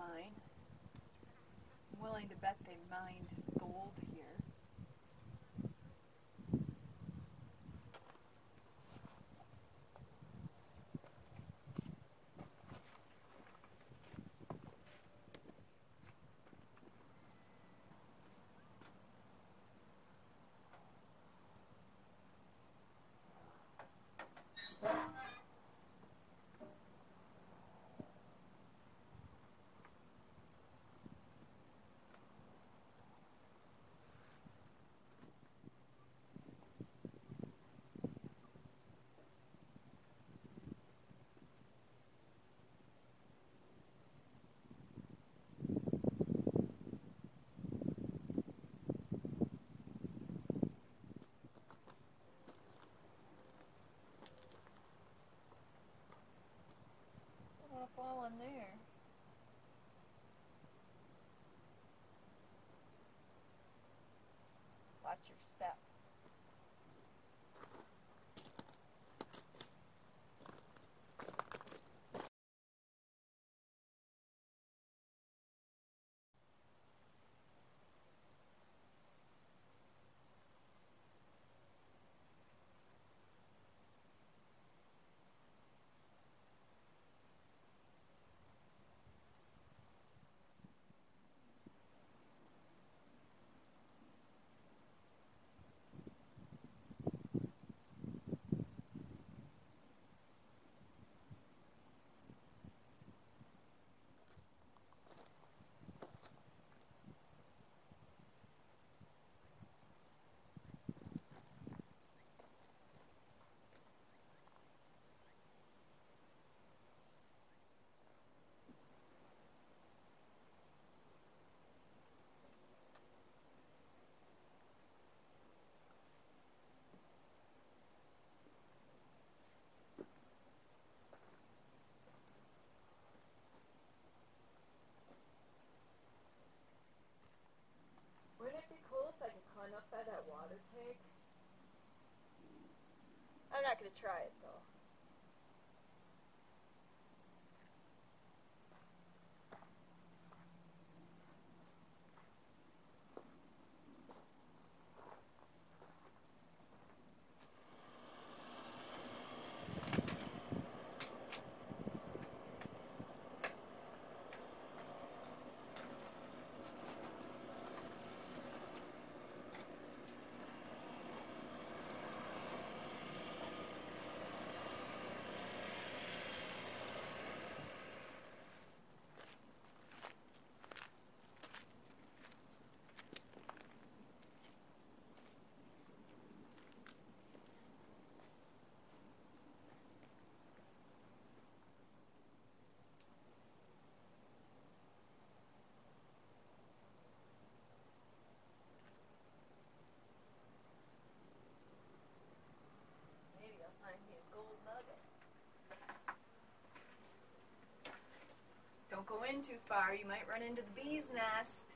mine. I'm willing to bet they mined gold here. I want to fall in there. Watch your step. Wouldn't it be cool if I could climb up by that water tank? I'm not going to try it though. Maybe I'll find me a gold nugget. Don't go in too far, you might run into the bee's nest.